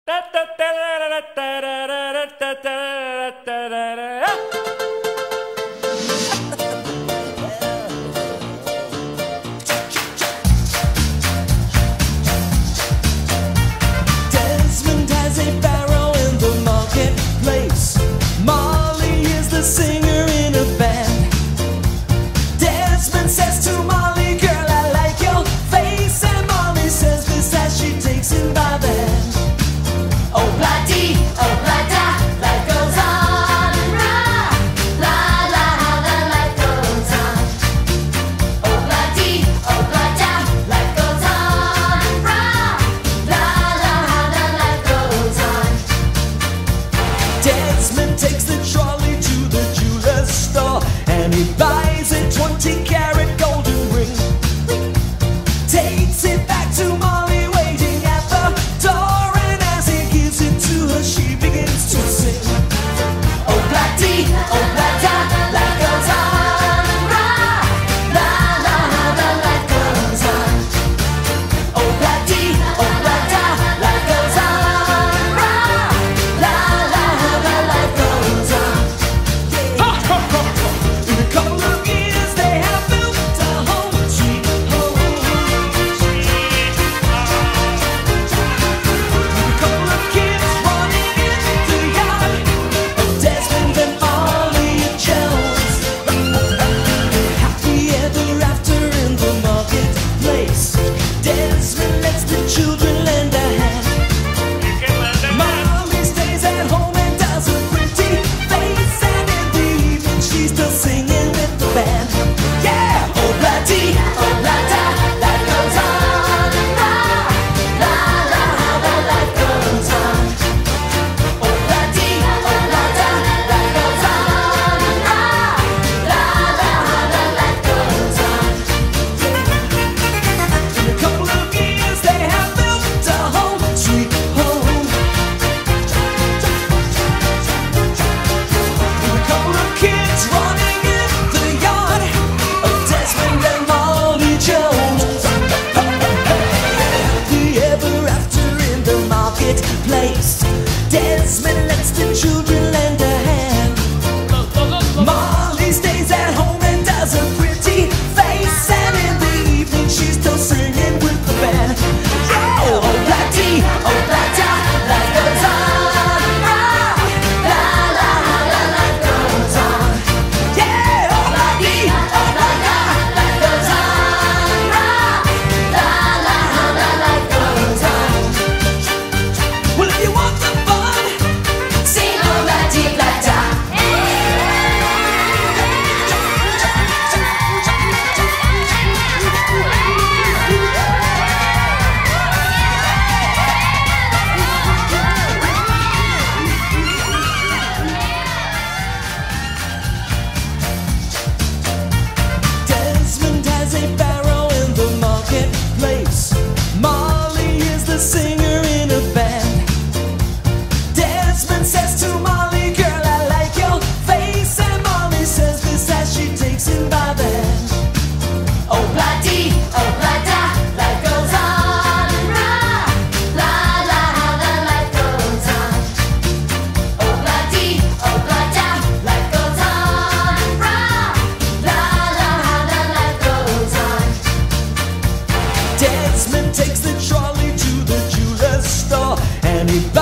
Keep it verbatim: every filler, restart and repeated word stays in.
Desmond has a barrow in the marketplace. Molly is the singer in a band. Desmond says to Molly, "Girl, I like your face," and Molly says this as she takes him by the hand. Oh, blah-dee, oh, blah-da, life goes on and round. La, la, how the life goes on. Oh, blah-dee, oh, blah-da, life goes on and round. La, la, how the life goes on. Desmond takes the trolley to the jeweler's store, and he buys a twenty carat golden ring. Takes it back to Molly waiting at the door, and as he gives it to her, she begins to sing. Oh, blah-dee, oh, blah-da, life goes on and round. La, la, how the life goes on. Oh, blah-dee, oh, blah-da, life goes on and round. La, la, how the life goes on. In a couple of years, they have built a home, sweet home. A couple of kids running in the yard of Desmond and Molly Jones. Happy ever after in the marketplace. Desmond lets the children lend a hand. Molly stays at home and does a pretty face, and in the evening she's still singing with the band. Yeah! Oh, blah-dee, oh, blah-da, life goes on and round. La, la, how the life goes on. Oh, blah-dee, oh, blah-da, life goes on and round. La, la, how the life goes on. In a couple of years they have built a home, sweet home. With a couple of kids running in the yard of Desmond and Molly Jones. Happy ever after in the marketplace. Desmond lets the children lend a hand. Molly stays at home and does a pretty face, and in the evening she's still singing with the band. Yeah! Oh, blah-dee, oh, blah-da, life goes on and round. La, la, how the life goes on. Yeah! Oh, blah-dee, oh, blah-da, life goes on and round. La, la, how the life goes on. Well, if you want the fun, sing oh, blah-dee, blah-da. Desmond has a barrow in the marketplace. Molly is the singer in a band. Desmond says to Molly, "Girl, I like your face," and Molly says this as she takes him by the hand. Oh, blah-dee, oh, blah-da, life goes on and round. La, la, how the life goes on. Oh, blah-dee, oh, blah-da, life goes on and round. La, la, how the life goes on. Desmond takes the trolley to the jeweler's store, and he